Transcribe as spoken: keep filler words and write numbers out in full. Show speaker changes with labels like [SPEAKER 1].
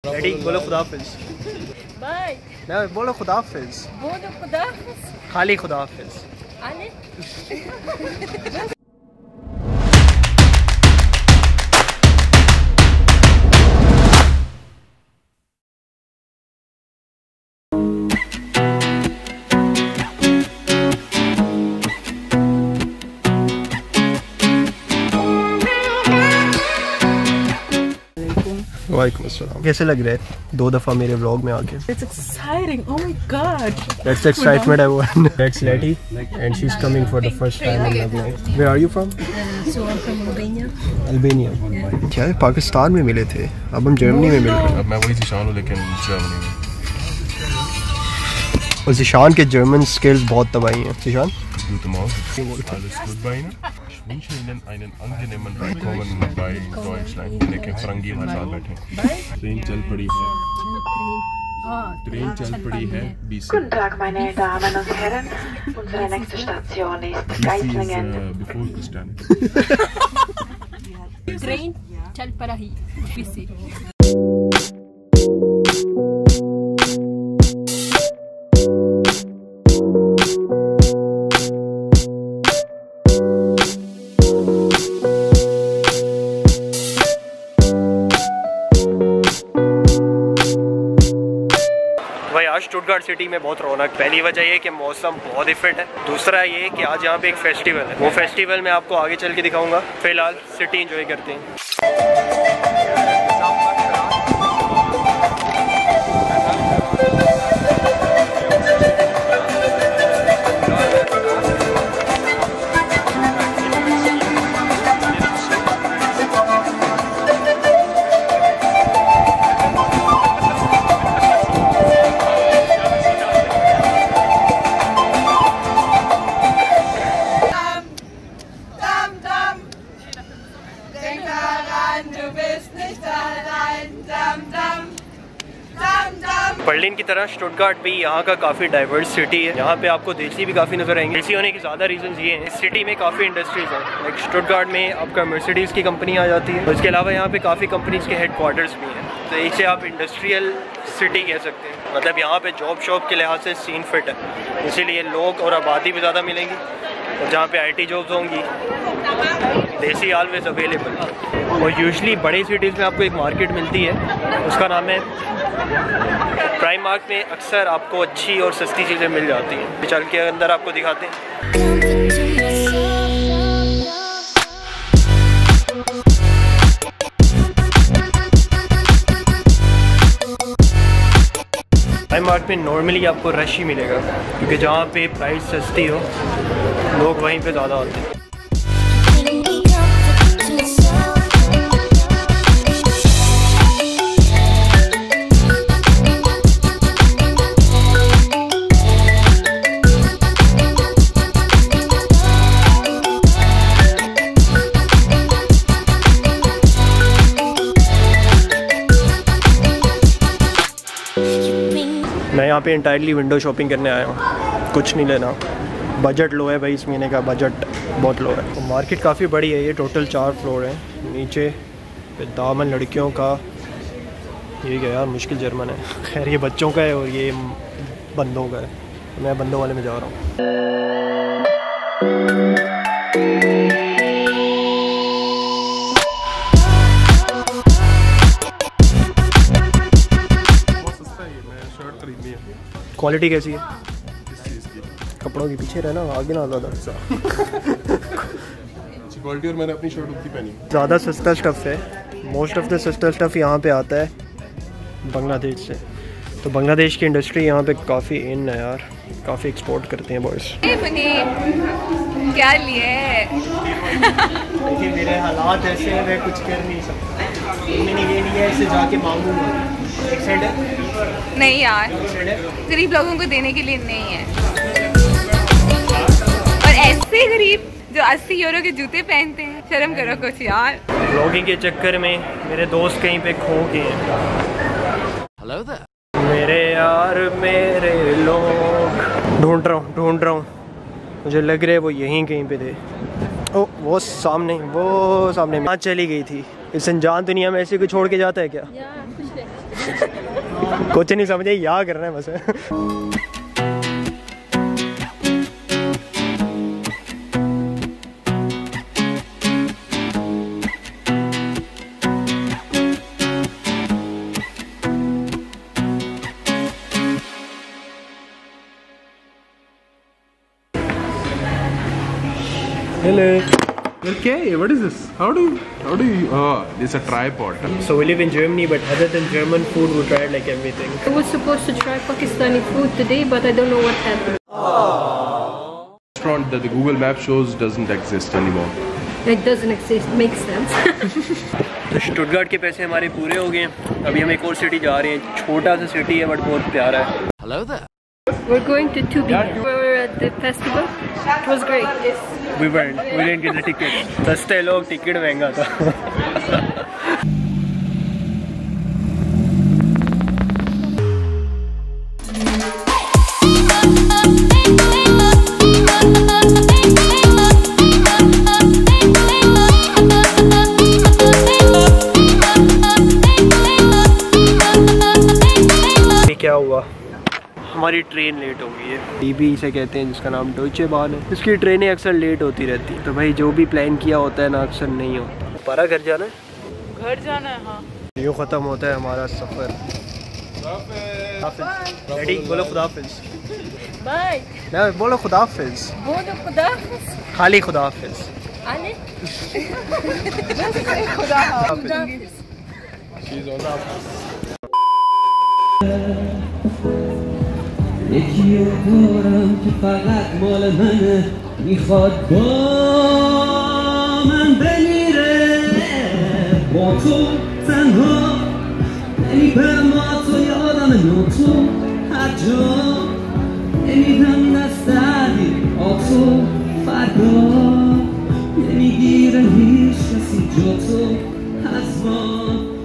[SPEAKER 1] Ready? बोलो खुदाफिज।
[SPEAKER 2] Bye.
[SPEAKER 1] ना बोलो खुदाफिज।
[SPEAKER 2] बोलो खुदाफिज।
[SPEAKER 1] खाली खुदाफिज।
[SPEAKER 2] आले।
[SPEAKER 1] वालेकुम अस्सलाम। कैसे लग रहे हैं दो दफ़ा मेरे व्लॉग में आके?
[SPEAKER 2] It's exciting. Oh my god.
[SPEAKER 1] That's the excitement I want. That's Letty and she's coming for the first time in Lebanon. Where are you from?
[SPEAKER 2] Uh, so I'm from Albania.
[SPEAKER 1] Albania. Yeah. क्या है, पाकिस्तान में मिले थे, अब हम Germany में मिल रहे हैं।
[SPEAKER 3] अब मैं वही ज़िशान हूँ लेकिन जर्मनी में।
[SPEAKER 1] और ज़िशान के जर्मन स्किल्स बहुत तबाही हैं। Zeeshan?
[SPEAKER 3] Guten Morgen. Alles gut bei Ihnen? Ich wünsche Ihnen einen angenehmen Willkommen bei Deutschland. लेकिन फरंगी हमारे साथ बैठे। ट्रेन चल पड़ी है। ट्रेन चल पड़ी है बीस।
[SPEAKER 4] Guten Tag, meine Damen und Herren. Unsere nächste Station ist Geislingen.
[SPEAKER 3] Before the stand.
[SPEAKER 2] Train चल पड़ा ही बीस।
[SPEAKER 1] स्टुटगार्ट सिटी में बहुत रौनक। पहली वजह ये कि मौसम बहुत ही फिट है, दूसरा ये कि आज यहाँ पे एक फेस्टिवल है। वो फेस्टिवल मैं आपको आगे चल के दिखाऊंगा। फिलहाल सिटी एंजॉय करते हैं। बर्लिन की तरह स्टुटगार्ट भी यहाँ का काफ़ी डाइवर्स सिटी है। यहाँ पे आपको देसी भी काफ़ी नज़र आएंगे। देसी होने के ज़्यादा रीजंस ये हैं, इस सिटी में काफ़ी इंडस्ट्रीज़ हैं। लाइक स्टुटगार्ट में आपका मर्सिडीज़ की कंपनी आ जाती है। इसके अलावा यहाँ पे काफ़ी कंपनीज़ के हेडक्वार्टर्स भी हैं, तो इसे आप इंडस्ट्रियल सिटी कह सकते हैं। मतलब यहाँ पे जॉब शॉप के लिहाज से सीन फिट है, इसीलिए लोग और आबादी भी ज़्यादा मिलेंगी। और जहाँ पे आई टी जॉब्स होंगी, देसी ऑलवेज अवेलेबल। और यूजुअली बड़ी सिटीज़ में आपको एक मार्केट मिलती है, उसका नाम है प्राइम मार्क। में अक्सर आपको अच्छी और सस्ती चीज़ें मिल जाती हैं। चल के अंदर आपको दिखाते हैं। प्राइम मार्क में नॉर्मली आपको रश ही मिलेगा, क्योंकि जहाँ पे प्राइस सस्ती हो लोग वहीं पे ज़्यादा होते हैं। मैं यहाँ पे इंटायरली विंडो शॉपिंग करने आया हूँ, कुछ नहीं लेना। बजट लो है भाई, इस महीने का बजट बहुत लो है। तो मार्केट काफ़ी बड़ी है, ये टोटल चार फ्लोर है। नीचे पे दामन लड़कियों का, ये क्या यार मुश्किल जर्मन है। खैर ये बच्चों का है और ये बंदों का है। मैं बंदों वाले में जा रहा हूँ। क्वालिटी कैसी है? कपड़ों के पीछे रहना, आगे ना ज़्यादा।
[SPEAKER 3] क्वालिटी और मैंने अपनी शर्ट उतनी पहनी।
[SPEAKER 1] ज़्यादा सस्ता स्टफ़ है। मोस्ट ऑफ द सस्ता स्टफ़ यहाँ पे आता है बांग्लादेश से। तो बांग्लादेश की इंडस्ट्री यहाँ पे काफ़ी इन है यार, काफ़ी एक्सपोर्ट करते हैं बॉयज़।
[SPEAKER 2] क्या लिए?
[SPEAKER 1] लेकिन मेरे हालात ऐसे हैं, मैं कुछ कर नहीं सकता। मैंने ये नहीं है, ऐसे जाके मांगूंगा। एक साइड है?
[SPEAKER 2] नहीं यार, गरीब लोगों को देने के लिए नहीं है। और ऐसे गरीब जो अस्सी यूरो के जूते पहनते हैं, शर्म करो कुछ यार।
[SPEAKER 1] ब्लॉगिंग के चक्कर में मेरे दोस्त कहीं पे खो गए हैं। हेलो देयर मेरे यार, मेरे लोग। ढूंढ रहा हूँ ढूंढ रहा हूँ मुझे लग रहा है वो यहीं कहीं पे थे। ओ वो सामने, वो सामने। वहाँ चली गई थी। इस अनजान दुनिया में ऐसे कोई छोड़ के जाता है क्या? कुछ नहीं समझे, यहाँ करना है बस।
[SPEAKER 3] Hello. Okay, what is this? How do you, how do you, oh, it's a tripod.
[SPEAKER 1] So we live in Germany, but other than German food, we tried like everything.
[SPEAKER 5] I was supposed to try Pakistani food today, but I don't know what happened.
[SPEAKER 3] Restaurant that the Google Map shows doesn't exist anymore.
[SPEAKER 5] It doesn't exist, makes sense.
[SPEAKER 1] तो Stuttgart के पैसे हमारे पूरे हो गए हैं। अभी हम एक और सिटी जा रहे हैं। छोटा सा सिटी है बट बहुत प्यारा है। Hello there.
[SPEAKER 5] We're going to Tübingen. We were at the festival. It was great.
[SPEAKER 1] We weren't. We didn't get the ticket. सस्ते लोग, टिकट महंगा था। क्या हुआ, हमारी ट्रेन लेट हो गई है। डीबी इसे कहते हैं, जिसका नाम डॉइचे बान है। इसकी ट्रेनें अक्सर लेट होती रहती है, तो भाई जो भी प्लान किया होता है ना अक्सर नहीं होता। पारा घर जाना है,
[SPEAKER 2] घर जाना है। हाँ,
[SPEAKER 1] यूँ ख़त्म होता है हमारा सफ़र। रेडी, बोलो खुदाफिज।
[SPEAKER 2] बाय।
[SPEAKER 1] ना बोलो खुदाफिज।
[SPEAKER 2] बोलो खुदाफिज।
[SPEAKER 1] खाली खुदाफिज।
[SPEAKER 2] आले।
[SPEAKER 6] یکی رو دارم که فقط مال منه، میخواد با من بمیره، با تو تنها نمیبرم، با تو یادم نو تو هر جا نمیدم دست دردی، با تو فردا نمیگیره هیچ کسی جا تو از ما.